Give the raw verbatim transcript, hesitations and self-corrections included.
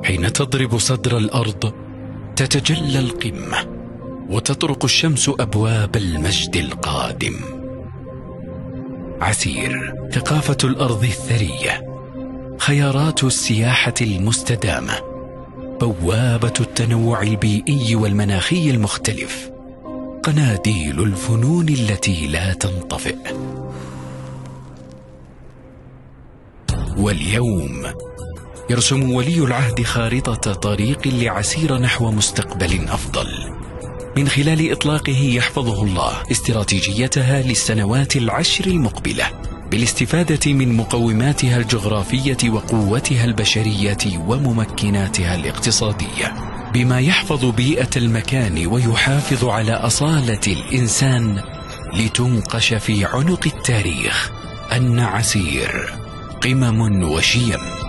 حين تضرب صدر الأرض تتجلى القمة وتطرق الشمس أبواب المجد القادم. عسير، ثقافة الأرض الثرية، خيارات السياحة المستدامة، بوابة التنوع البيئي والمناخي المختلف، قناديل الفنون التي لا تنطفئ. واليوم يرسم ولي العهد خارطة طريق لعسير نحو مستقبل أفضل، من خلال إطلاقه يحفظه الله استراتيجيتها للسنوات العشر المقبلة، بالاستفادة من مقوماتها الجغرافية وقوتها البشرية وممكناتها الاقتصادية، بما يحفظ بيئة المكان ويحافظ على أصالة الإنسان، لتنقش في عنق التاريخ أن عسير قمم وشيم